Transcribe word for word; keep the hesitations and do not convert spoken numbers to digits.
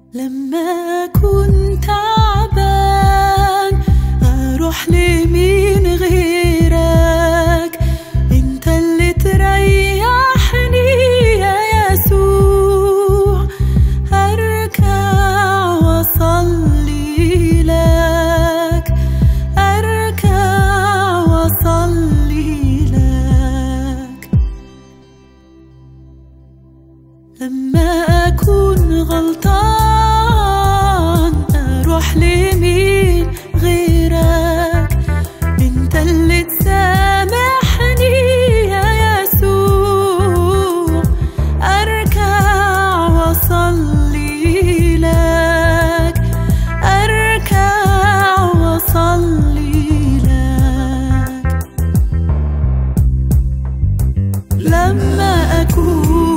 لما أكون تعبان أروح لمين غيرك؟ أنت اللي تريحني يا يسوع. أركع وأصلي لك، أركع وأصلي لك. لما أكون غلطان أروح لمين غيرك؟ أنت اللي تسامحني يا يسوع. أركع وأصلي لك، أركع وأصلي لك. لما أكون